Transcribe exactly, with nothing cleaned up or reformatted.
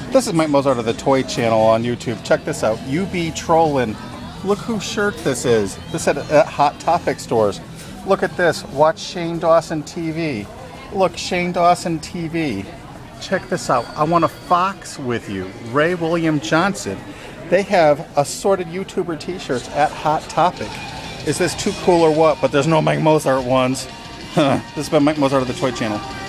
This is Mike Mozart of the Toy Channel on YouTube. Check this out. You be trollin'. Look whose shirt this is. This at, at Hot Topic stores. Look at this. Watch Shane Dawson T V. Look, Shane Dawson T V. Check this out. I want to Fox with you. Ray William Johnson. They have assorted YouTuber t-shirts at Hot Topic. Is this too cool or what? But there's no Mike Mozart ones. This has been Mike Mozart of the Toy Channel.